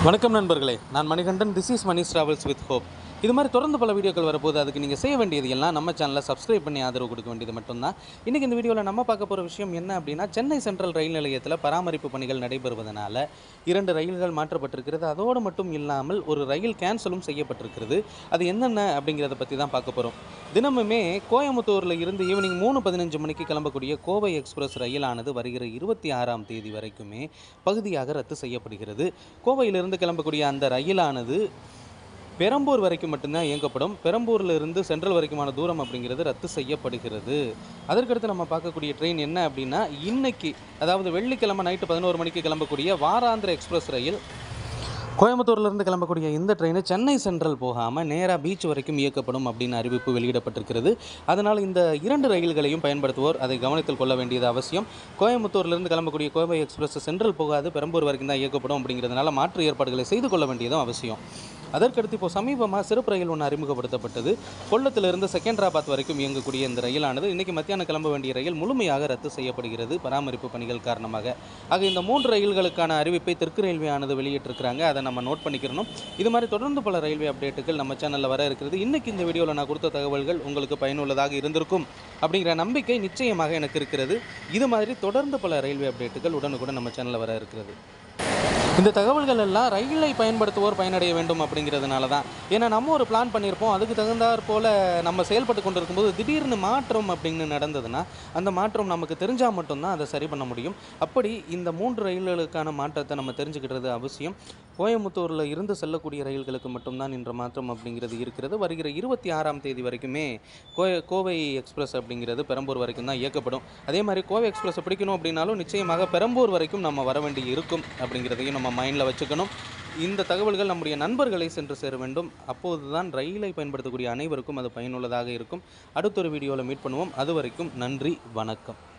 வணக்கம் நண்பர்களே, நான் Manikandan. This is Mani travels with hope. இது மாதிரி தொடர்ந்து பல வீடியோக்கள் வரப்போது. அதுக்கு நீங்கள் செய்ய வேண்டியது எல்லாம் நம்ம சேனலை சப்ஸ்கிரைப் பண்ணி ஆதரவு கொடுக்க வேண்டியது மட்டும்தான். இன்றைக்கி இந்த வீடியோவில் நம்ம பார்க்க போகிற விஷயம் என்ன அப்படின்னா, சென்னை சென்ட்ரல் ரயில் நிலையத்தில் பராமரிப்பு பணிகள் நடைபெறுவதனால 2 ரயில்கள் மாற்றப்பட்டிருக்கிறது. அதோடு மட்டும் இல்லாமல் ஒரு ரயில் கேன்சலும் செய்யப்பட்டிருக்கிறது. அது என்னென்ன அப்படிங்கிறத பற்றி தான் பார்க்க போகிறோம். தினமுமே கோயம்புத்தூரில் இருந்து ஈவினிங் 3:15 மணிக்கு கிளம்பக்கூடிய கோவை எக்ஸ்பிரஸ் ரயிலானது வருகிற 26ஆம் தேதி வரைக்குமே பகுதியாக ரத்து செய்யப்படுகிறது. கோவையிலிருந்து கிளம்பக்கூடிய அந்த ரயிலானது பெரம்பூர் வரைக்கும் மட்டும்தான் இயக்கப்படும். பெரம்பூரில் இருந்து சென்ட்ரல் வரைக்குமான தூரம் அப்படிங்கிறது ரத்து செய்யப்படுகிறது. அதற்கடுத்து நம்ம பார்க்கக்கூடிய ட்ரெயின் என்ன அப்படின்னா, இன்னைக்கு அதாவது வெள்ளிக்கிழமை நைட்டு 11 மணிக்கு கிளம்பக்கூடிய வாராந்திர எக்ஸ்பிரஸ் ரயில். கோயம்புத்தூர்லேருந்து கிளம்பக்கூடிய இந்த ட்ரெயின் சென்னை சென்ட்ரல் போகாமல் நேராக பீச் வரைக்கும் இயக்கப்படும் அப்படின்னு அறிவிப்பு வெளியிடப்பட்டிருக்கிறது. அதனால் இந்த 2 ரயில்களையும் பயன்படுத்துவோர் அதை கவனத்தில் கொள்ள வேண்டியது அவசியம். கோயம்புத்தூர்லேருந்து கிளம்பக்கூடிய கோவை எக்ஸ்பிரஸ் சென்ட்ரல் போகாது, பெரம்பூர் வரைக்கும் தான் இயக்கப்படும். அப்படிங்கிறதுனால மாற்று ஏற்பாடுகளை செய்து கொள்ள வேண்டியதும் அவசியம். அதற்கடுத்து இப்போ சமீபமாக சிறப்பு ரயில் ஒன்று அறிமுகப்படுத்தப்பட்டது. கொல்லத்திலிருந்து செகண்டராபாத் வரைக்கும் இயங்கக்கூடிய இந்த ரயிலானது இன்றைக்கி மத்தியானம் கிளம்ப வேண்டிய ரயில் முழுமையாக ரத்து செய்யப்படுகிறது பராமரிப்பு பணிகள் காரணமாக. ஆக இந்த 3 ரயில்களுக்கான அறிவிப்பை தெற்கு ரயில்வே ஆனது வெளியிட்டிருக்கிறாங்க. அதை நம்ம நோட் பண்ணிக்கிறணும். இது மாதிரி தொடர்ந்து பல ரயில்வே அப்டேட்டுகள் நம்ம சேனலில் வர இருக்கிறது. இன்றைக்கி இந்த வீடியோவில் நான் கொடுத்த தகவல்கள் உங்களுக்கு பயனுள்ளதாக இருந்திருக்கும் அப்படிங்கிற நம்பிக்கை நிச்சயமாக எனக்கு இருக்கிறது. இது மாதிரி தொடர்ந்து பல ரயில்வே அப்டேட்டுகள் உடனுக்குடன் நம்ம சேனலில் வர இருக்கிறது. இந்த தகவல்கள் எல்லாம் ரயிலை பயன்படுத்துவோர் பயனடைய வேண்டும் அப்படிங்கிறதுனால தான். ஏன்னா நம்ம ஒரு பிளான் பண்ணியிருப்போம், அதுக்கு தகுந்தாற் போல் நம்ம செயல்பட்டு கொண்டு இருக்கும்போது திடீர்னு மாற்றம் அப்படின்னு நடந்ததுன்னா அந்த மாற்றம் நமக்கு தெரிஞ்சால் மட்டும்தான் அதை சரி பண்ண முடியும். அப்படி இந்த 3 ரயில்களுக்கான மாற்றத்தை நம்ம தெரிஞ்சுக்கிட்டது அவசியம். கோயம்புத்தூரில் இருந்து செல்லக்கூடிய ரயில்களுக்கு மட்டும்தான் இன்ற மாற்றம் அப்படிங்கிறது இருக்கிறது. வருகிற 26ஆம் தேதி வரைக்குமே கோவை எக்ஸ்பிரஸ் அப்படிங்கிறது பெரம்பூர் வரைக்கும் தான் இயக்கப்படும். அதே மாதிரி கோவை எக்ஸ்பிரஸை பிடிக்கணும் அப்படின்னாலும் நிச்சயமாக பெரம்பூர் வரைக்கும் நம்ம வர வேண்டி இருக்கும் அப்படிங்கிறதையும் நம்ம மைண்டில் வச்சுக்கணும். இந்த தகவல்கள் நம்முடைய நண்பர்களை சென்று சேர வேண்டும். அப்போது தான் ரயிலை பயன்படுத்தக்கூடிய அனைவருக்கும் அது பயனுள்ளதாக இருக்கும். அடுத்த ஒரு வீடியோவில் மீட் பண்ணுவோம். அது வரைக்கும் நன்றி, வணக்கம்.